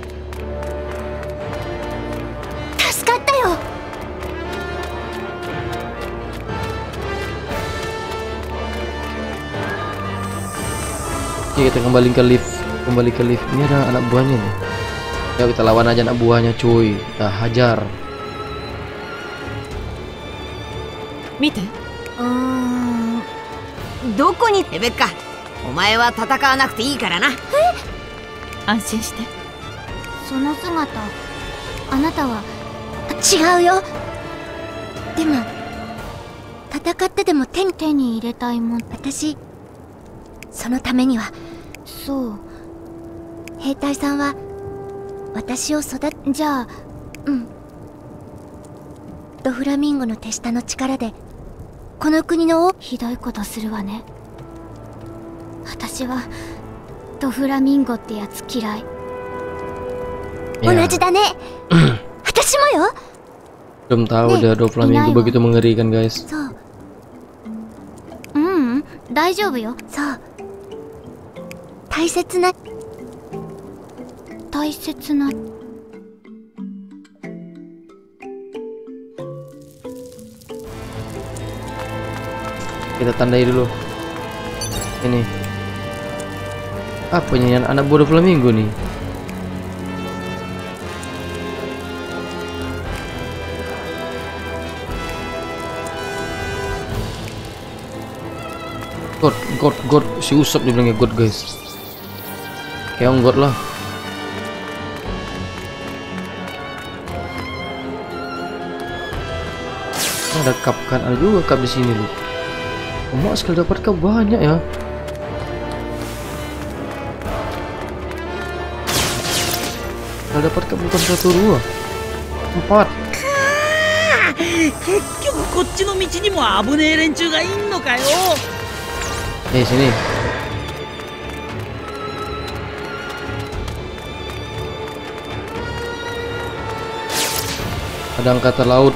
Tasukatta yo. Oke, kita kembali ke lift. Ini ada anak buahnya nih. Ya kita lawan aja anak buahnya cuy. Kita hajar. Mite. どこにレベッカ、お前は戦わなくていいからな。 安心して。 その姿、あなたは違うよ。でも戦ってでも手に入れたいもん。私そのためには。そう、兵隊さんは私をじゃあ、ドフラミンゴの手下の力でこの国のひどいことするわね。私はドフラミンゴってやつ嫌い。同じだね。私もよ。 Belum tahu dia Doflamingo begitu mengerikan guys. そう。大丈夫よ。そう。大切な。 Kita tandai dulu. Ini apa nyanyian anak buah Doflamingo nih? God, si Usop dibilangnya God guys. Keong God lah. Ada cup kan, ada juga cup di sini loh. Emak sekali dapat cup banyak ya. Sekali dapat cup bukan 1, 2, 4. 結局こっちの道にも危ねえ連中がいんのかよ。 Sini. Ada angkatan laut.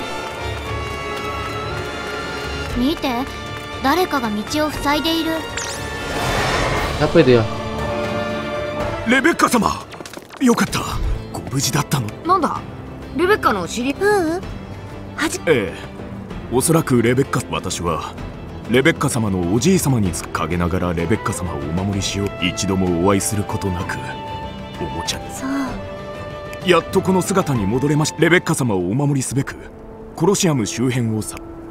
見て、誰かが道を塞いでいる。 Apa itu ya? レベッカ様、よかった。ご無事だったの。 なんだ、レベッカの知り。 ええ、おそらくレベッカ。私はレベッカ様のおじい様に陰ながらレベッカ様をお守りしよう。一度もお会いすることなくおもちゃに。 そう。 やっとこの姿に戻れました。レベッカ様をお守りすべくコロシアム周辺を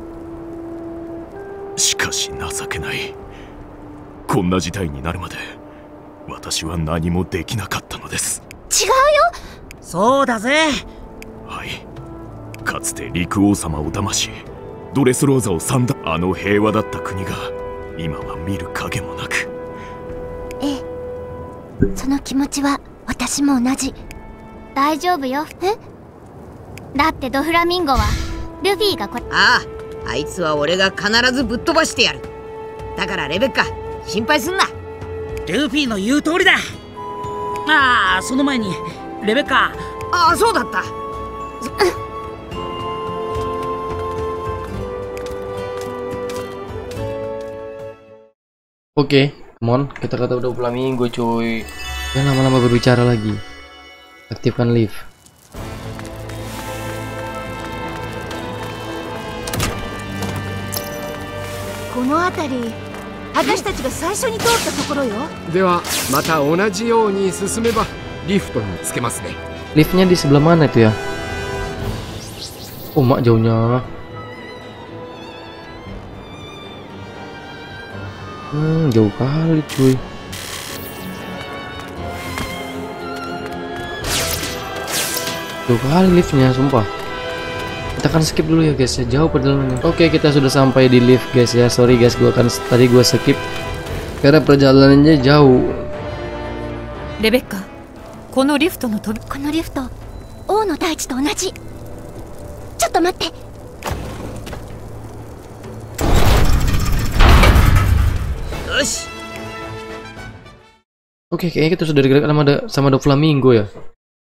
しかし情けない。こんな事態になるまで私は何もできなかったのです。 違うよ。 そうだぜ。 はい、かつて陸王様を騙しドレスローザを散々。あの平和だった国が今は見る影もなく。 ええ、その気持ちは私も同じ。大丈夫よ。だってドフラミンゴはルフィがあいつは俺が必ずぶっ飛ばしてやる。だからレベッカ、心配すんな。 ルフィの言う通りだ。その前にレベッカ。 そうだった。 Oke, come on, kita kata udah Doflamingo cuy. Jangan lama-lama berbicara lagi. Aktifkan lift. Mata 同じように進めばリフトにつけますね。 Liftnya di sebelah mana itu ya? Oh, mak jauhnya. Jauh kali cuy. Jauh kali liftnya, sumpah. Kita akan skip dulu ya guys ya, jauh perjalanannya. Oke, kita sudah sampai di lift guys ya. Sorry guys, tadi gua skip karena perjalanannya jauh. Rebecca, このリフトの飛び、 このリフト、王の大地と同じ。ちょっと待って。 よし。 Oke, kayaknya kita sudah digerakkan sama Doflamingo ya.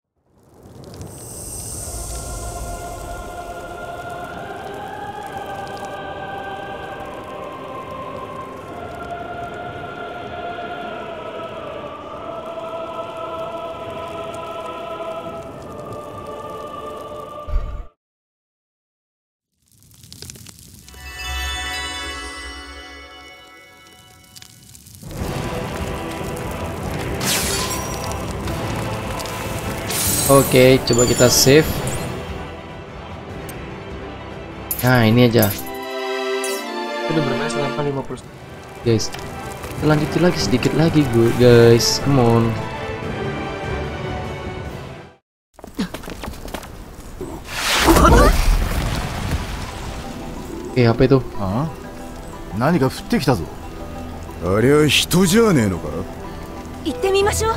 Oke, coba kita save. Nah, ini aja. Udah bermain selama 50. Guys, kita lanjutin lagi sedikit lagi guys. Come on. Oke, apa itu? Ah? 何か降ってきたぞ。ありゃ人じゃねえのか。 行ってみましょう。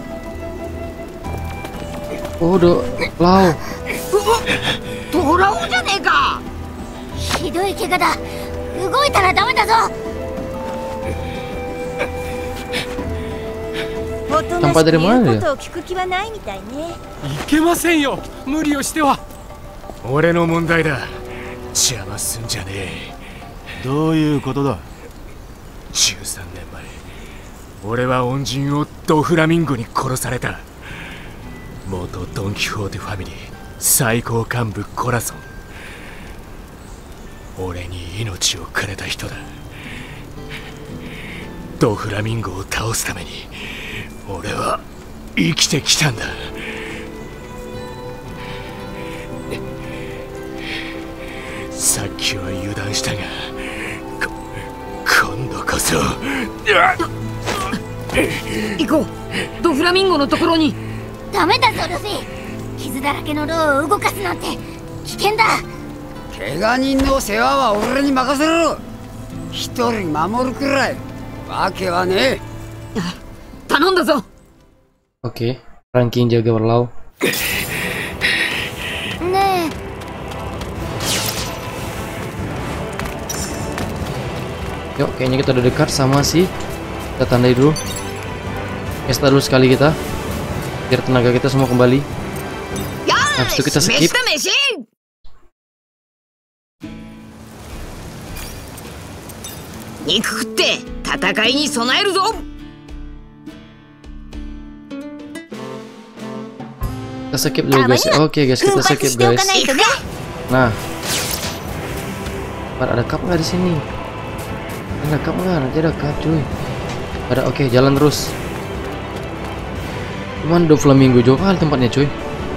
Oh, Lau. トラオじゃねえか。 ひどい怪我だ。動いたらダメだぞ。 Tanpa dari mana ya? 聞く気はないみたいね。 いけませんよ、無理をしては。俺の問題だ。邪魔すんじゃねえ。 どういうことだ。 13年前、俺は恩人をドフラミンゴに殺された。元ドン・キホーテファミリー最高幹部コラソン。俺に命をくれた人だ。ドフラミンゴを倒すために俺は生きてきたんだ。さっきは油断したが、今度こそ。 行こう、ドフラミンゴのところに。 ダメだぞルフィ。傷だらけのローを動かすなんて危険だ。 怪我人の世話は俺に任せろ。一人守るくらいわけはねえ。 頼んだぞ。 Oke, ranking jaga Lau. Ne. Yuk, kayaknya kita udah dekat sama si. Kita tandai dulu. Pesta dulu sekali kita. Biar tenaga kita semua kembali. Habis itu kita skip. Kita skip dulu guys. Oke guys, kita skip guys. Nah, ada cup nggak di sini? Ada cup nggak? Nanti ada cup cuy. Ada. Oke, jalan terus. Cuman Doflamingo jauh kali tempatnya cuy.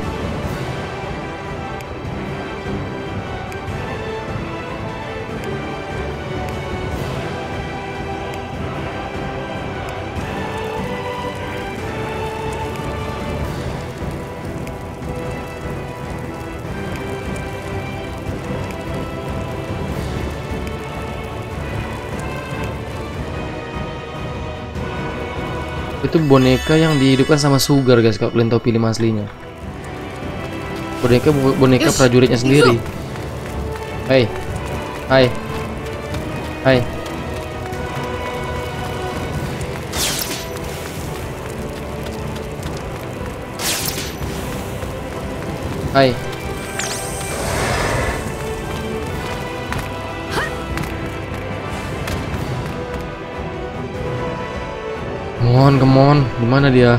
Itu boneka yang dihidupkan sama Sugar guys, kalau kalian tahu film aslinya. Boneka prajuritnya sendiri. Hai. Hai. Hai. Hai. Come on, gimana dia?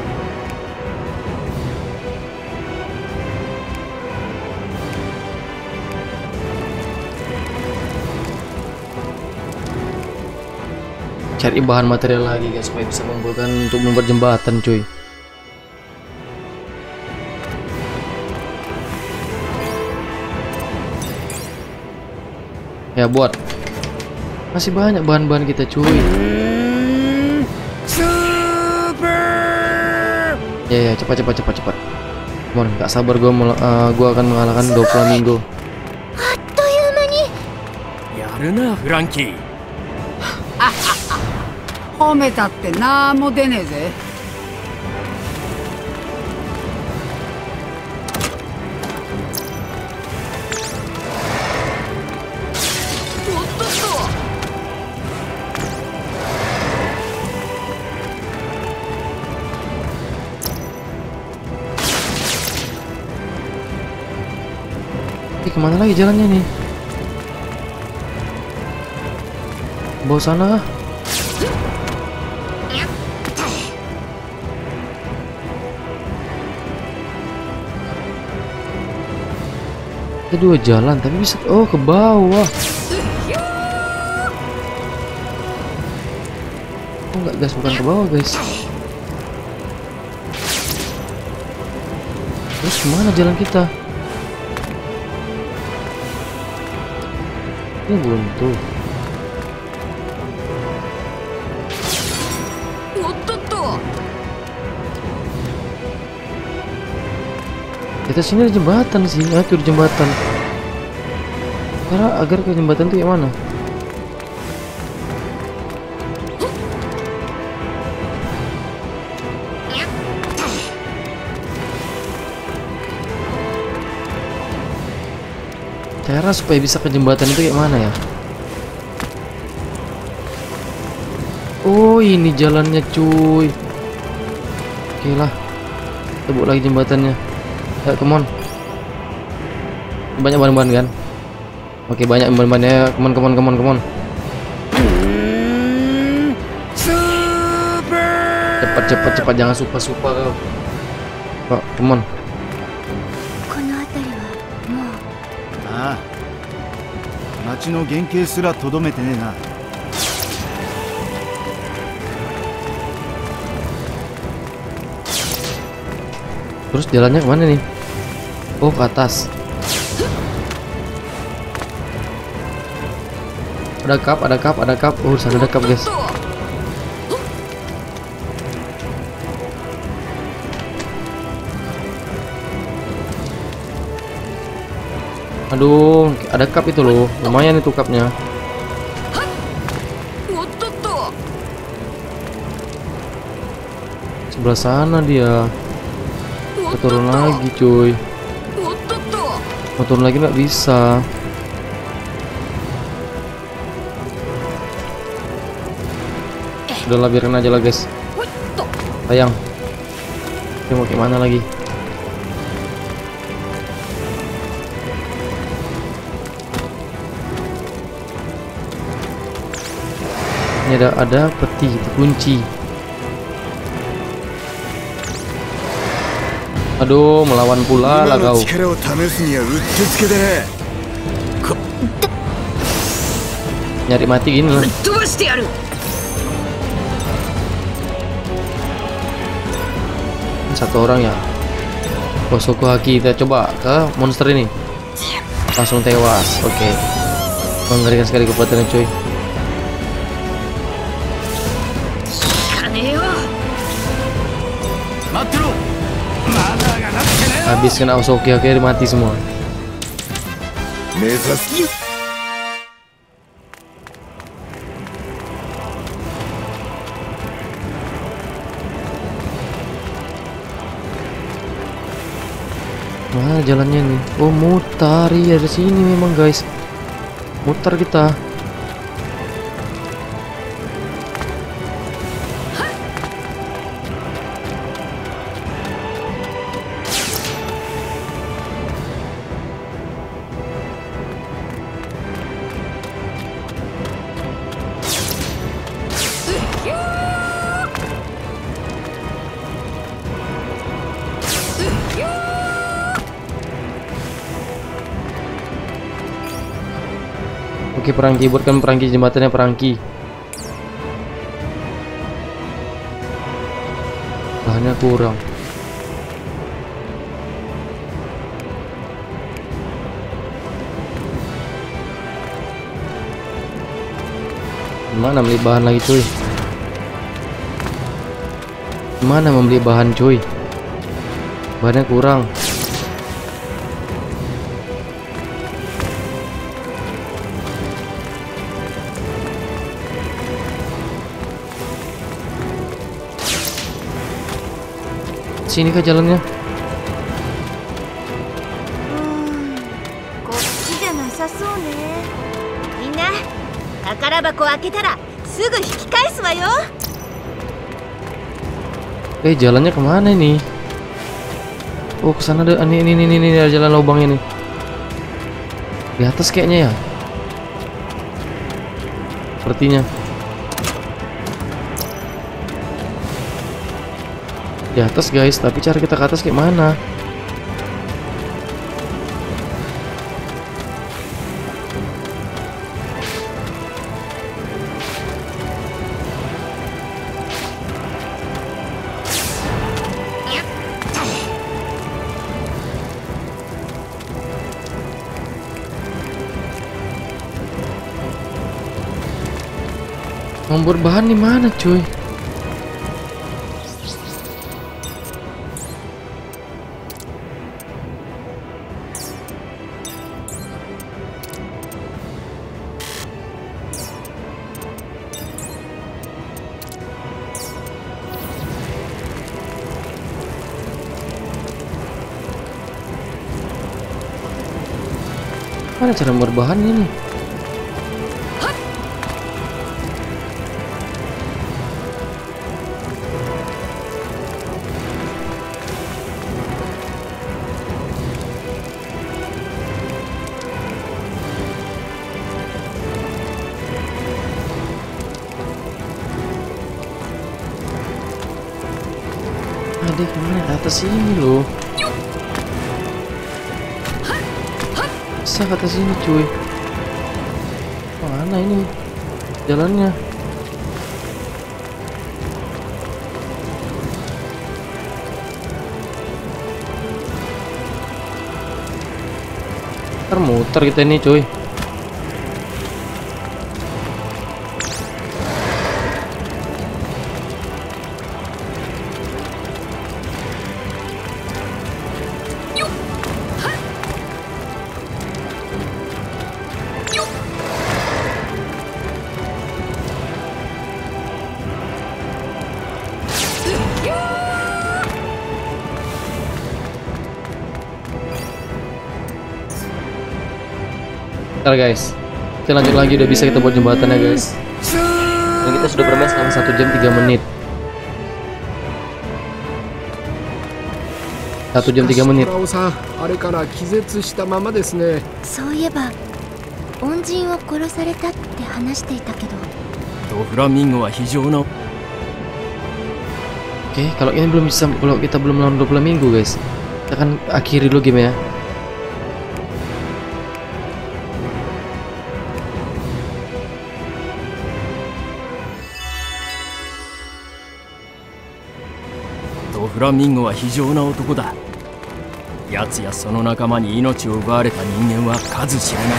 Cari bahan material lagi guys, supaya bisa mengumpulkan untuk membuat jembatan cuy. Ya buat. Masih banyak bahan-bahan kita cuy. Ya cepat. Mohon, gak sabar gua akan mengalahkan Doflamingo. るなフランキー。 褒めたってなんも出ねえぜ。 Kemana lagi jalannya nih? Bawa sana kah? Ada dua jalan tapi bisa, oh ke bawah. Oh enggak guys, bukan ke bawah guys. Terus kemana jalan kita? Ini buntu. Kita sini ada jembatan sih, itu di jembatan. Karena agar ke jembatan tuh yang mana? Cara supaya bisa ke jembatan itu kayak mana ya? Oh ini jalannya cuy. Oke lah, kita buat lagi jembatannya. Ya come on. Banyak bahan-bahan kan? Oke banyak bahan-bahannya. Come on. Cepat jangan suka kau. Oh, come on. Terus jalannya kemana nih? Oh ke atas. Ada cup. Oh sana ada cup guys. Aduh, ada cup itu loh. Lumayan itu cupnya. Sebelah sana dia. Kita turun lagi cuy. Mau turun lagi nggak bisa. Udahlah biarin aja lah guys. Sayang. Kita mau gimana lagi? Ini ada peti kunci. Aduh, melawan pula lah kau. Nyari mati gini lah. Satu orang ya. Kosoku Haki, kita coba ke monster ini. Langsung tewas. Oke. Mengerikan sekali kekuatannya cuy. Habis kena Osoki, akhirnya mati semua. Mana jalannya nih? Oh mutar ya, dari sini memang guys. Mutar kita. Oke perangki, buatkan perangki, jembatannya perangki. Bahannya kurang. Gimana beli bahan lagi cuy? Gimana membeli bahan cuy? Bahannya kurang. sini kah jalannya? こっちじゃなさそうね。みんな宝箱開けたらすぐ引き返すわよ。 Jalannya kemana ini? Oh, kesana ada ini ada jalan lubang ini. Di atas kayaknya ya. Sepertinya. Di atas guys, tapi cara kita ke atas kayak mana? Nomor bahan di mana, cuy? Mana cara nomor bahannya nih? Adik kemana? Ke atas sini loh. Bisa ke atas sini cuy. Mana ini jalannya? Muter kita ini cuy. Ntar guys, kita lanjut lagi, udah bisa kita buat jembatannya guys. Dan kita sudah bermain selama 1 jam 3 menit. 1 jam 3 menit. あれから気絶したままですね。 そういえば恩人を殺されたって話していたけど。 ドフラミンゴは非常な。 Oke, kalau ini belum bisa, kalau kita belum melawan 20 minggu guys, kita akan akhiri dulu game ya. ドフラミンゴは非常な男だ。奴やその仲間に命を奪われた人間は数知れない。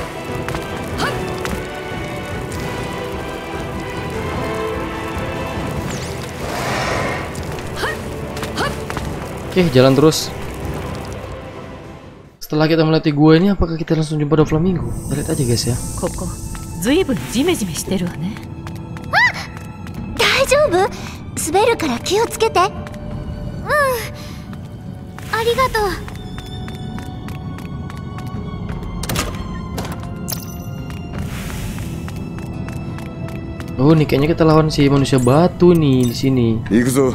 Oke, jalan terus. Setelah kita melewati gua ini, apakah kita langsung jumpa Doflamingo? Kita lihat aja guys ya. ここ、ずいぶんジメジメしてるわね。 大丈夫？滑るから気をつけて。ありがとう。 Oh, nih kayaknya kita lawan si manusia batu nih di sini. Ikuzo.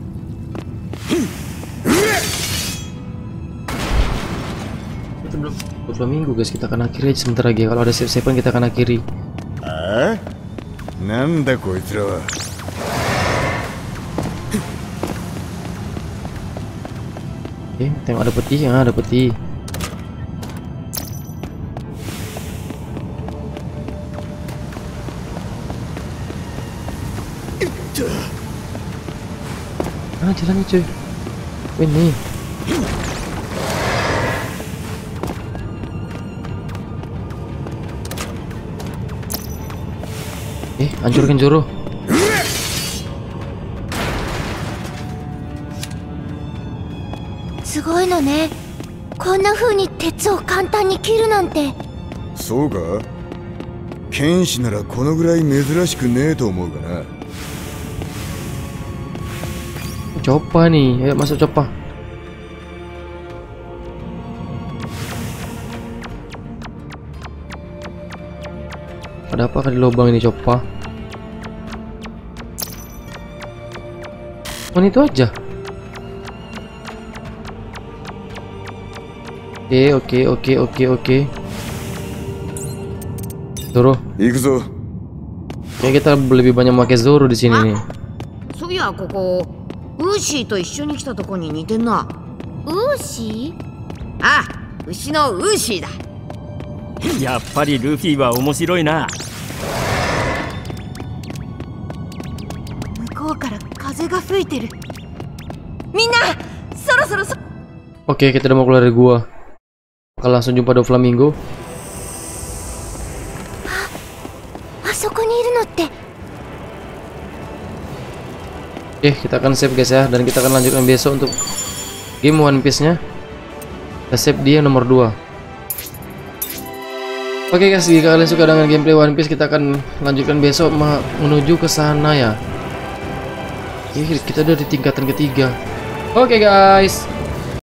Itu belum Doflamingo guys, kita akan akhiri aja sebentar lagi. Kalau ada save-savean kita akan akhiri. Ah? Nanda koitsura wa? Oke, tengok ada peti, ada peti. Mana jalannya cuy? Ini. Hancurkan Joro. Sugoi no ne. こんな風に鉄を簡単に切るなんて。 そうか？剣士ならこのぐらい珍しくねえと思うがな。 Choppa nih. Ayo masuk Choppa. Ada apa di lubang ini Choppa? Oh, itu aja. Oke. Zoro. Ikuzo. Kayak kita lebih banyak pakai Zoro di sini nih. そういやここウーシーと一緒に来たとこに似てんな。 ウーシー？ ああ、牛のウーシーだ。 やっぱりルフィは面白いな。 向こうから風が吹いてる。みんな、そろそろ Oke, kita udah mau keluar dari gua. Bakal langsung jumpa Doflamingo. あそこにいるのって。 Oke, kita akan save guys ya, dan kita akan lanjutkan besok untuk game One Piece nya. Kita save dia nomor 2. Oke guys, jika kalian suka dengan gameplay One Piece, kita akan lanjutkan besok menuju ke sana ya. Kita udah di tingkatan ketiga. Oke guys.